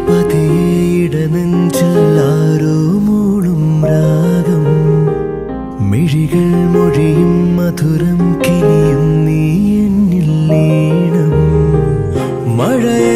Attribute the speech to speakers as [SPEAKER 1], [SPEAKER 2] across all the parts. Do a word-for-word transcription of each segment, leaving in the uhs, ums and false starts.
[SPEAKER 1] പതിയുടെ നെഞ്ചെല്ലാരോ മൂളും രാഗം മിഴികൾ മൊഴിയും മധുരം കിനിയും നീ എന്നിൽ ലീനം മഴയേ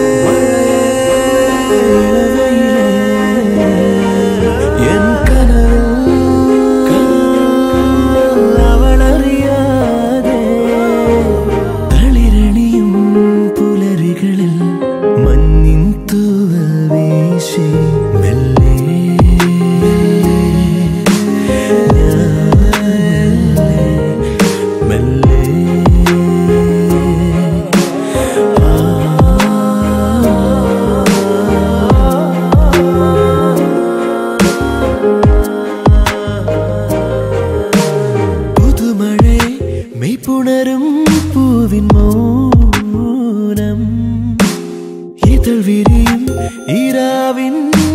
[SPEAKER 1] പുണരും പൂവിൻ മൗനം ഇതൾ വിരിയും ഈരാവിൻ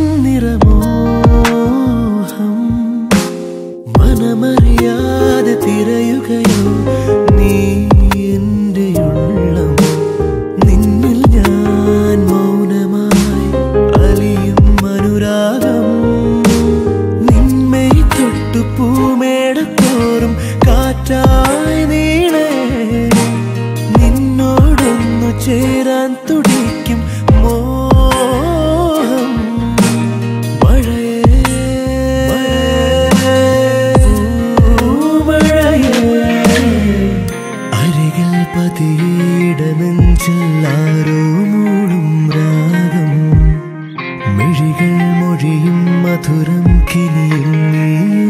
[SPEAKER 1] നിറമോഹം മനമറിയാതെ തിരയുകയോ നീ എൻ്റെ ഉള്ളം നിന്നിൽ ഞാൻ മൗനമായി അലിയും അനുരാഗം നിന്മേൽ തൊട്ടു പൂമേടത്തോറും കാറ്റായി ചേരാൻ തുടിക്കും മോഹം മഴയേ അരികിൽ പതിയുടെ നെഞ്ചെല്ലാരോ മൂളും രാഗം മിഴികൾ മൊഴിയും മധുരം കിനിയും നീ